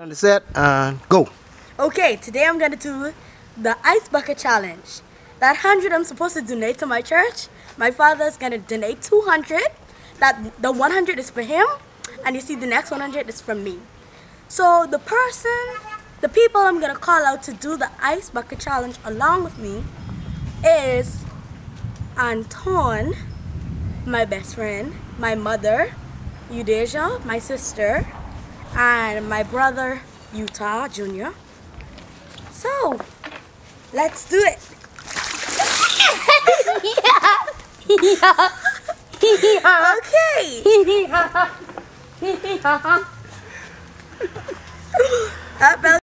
On the set, go. Okay, today I'm gonna do the ice bucket challenge. That 100 I'm supposed to donate to my church. My father's gonna donate 200. The 100 is for him, and you see the next 100 is from me. So the people I'm gonna call out to do the ice bucket challenge along with me is Anton, my best friend, my mother, Eudasia, my sister, and my brother, Utah Jr. So, let's do it. Okay.